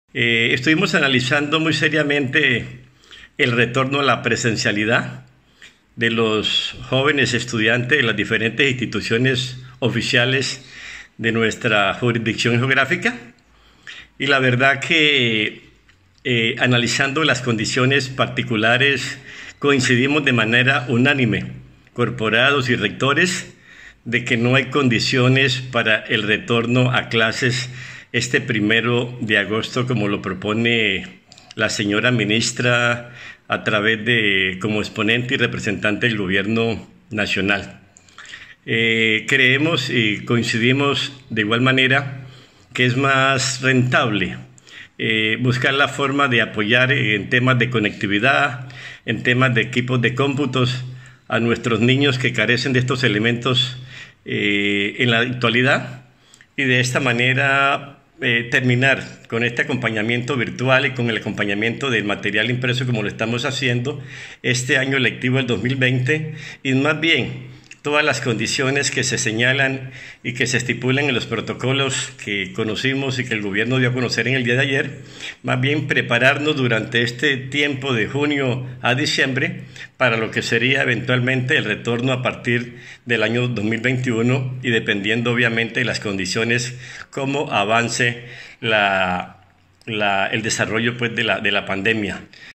Estuvimos analizando muy seriamente el retorno a la presencialidad de los jóvenes estudiantes de las diferentes instituciones oficiales de nuestra jurisdicción geográfica y la verdad que analizando las condiciones particulares coincidimos de manera unánime, corporados y rectores, de que no hay condiciones para el retorno a clases este 1 de agosto, como lo propone la señora ministra a través de, como exponente y representante del gobierno nacional. Creemos y coincidimos de igual manera que es más rentable buscar la forma de apoyar en temas de conectividad, en temas de equipos de cómputos a nuestros niños que carecen de estos elementos en la actualidad, y de esta manera terminar con este acompañamiento virtual y con el acompañamiento del material impreso como lo estamos haciendo este año lectivo del 2020, y más bien todas las condiciones que se señalan y que se estipulan en los protocolos que conocimos y que el gobierno dio a conocer en el día de ayer, más bien prepararnos durante este tiempo de junio a diciembre para lo que sería eventualmente el retorno a partir del año 2021, y dependiendo obviamente de las condiciones, cómo avance el desarrollo pues, de la pandemia.